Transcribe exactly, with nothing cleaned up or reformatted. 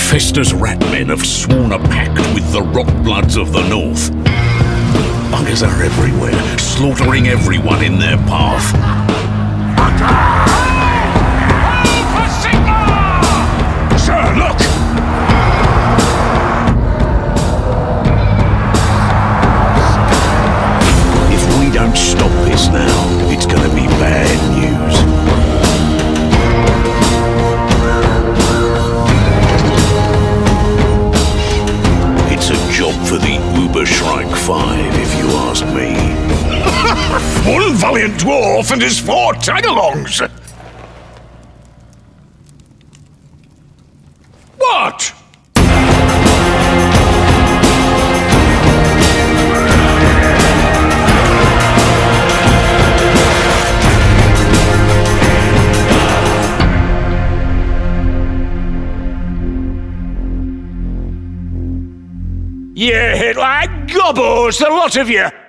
Fester's ratmen have sworn a pact with the Rockbloods of the North. Buggers are everywhere, slaughtering everyone in their path. Sir, look! If we don't stop this now, it's gonna be bad news. It's a job for the Uberschreik Five, if you ask me. One valiant dwarf and his four tag-alongs! What? You hit like gobos, the lot of you!